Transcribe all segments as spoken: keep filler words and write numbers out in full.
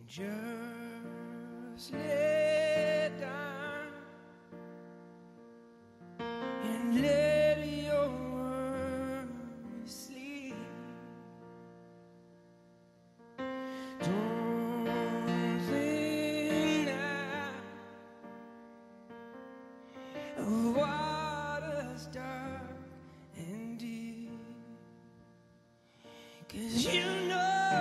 Just lay down and let your worries sleep. Don't think now of waters dark and deep, 'cause you know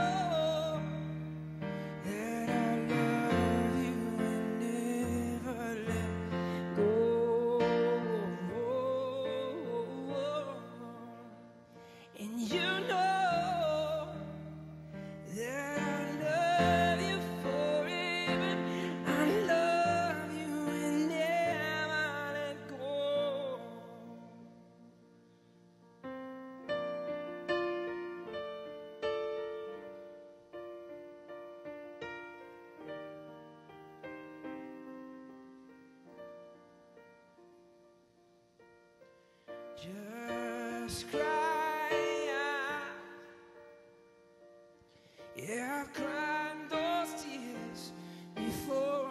just cry out. Yeah, I've cried those tears before.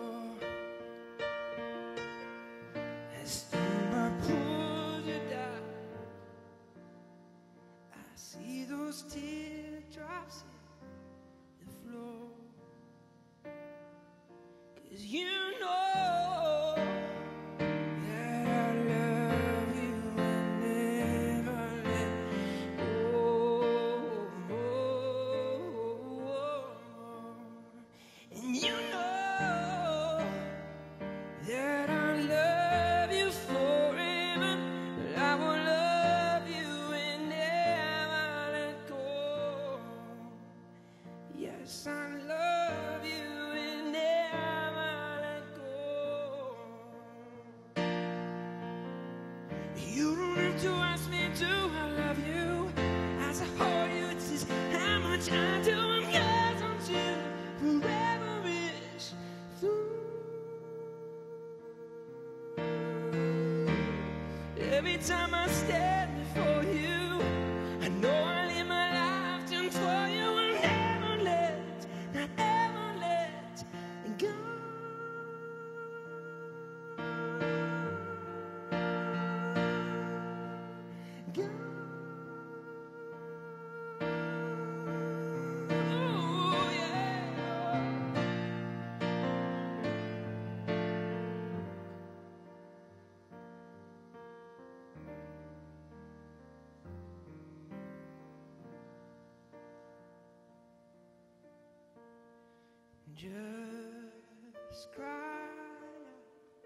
As I pulled you down, I see those teardrops hit the floor. 'Cause you know to ask me to I love you as I hold you. It's just how much I do. I'm yours until forever is through. Every time I stand before you, I know I live my life just for you. I'll never let, not ever let go. Just cry out.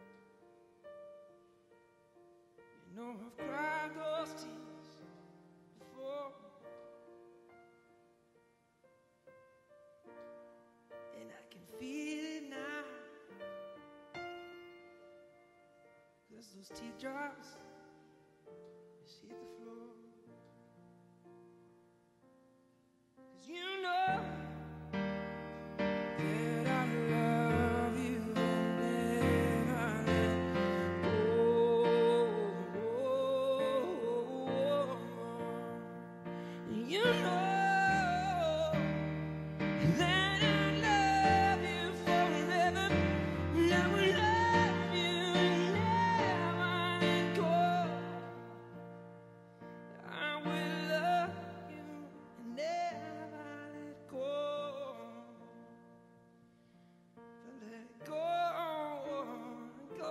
You know I've cried those tears before, and I can feel it now, 'cause those teardrops just hit the floor. 'Cause you know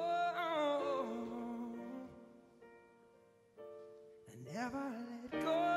never let go.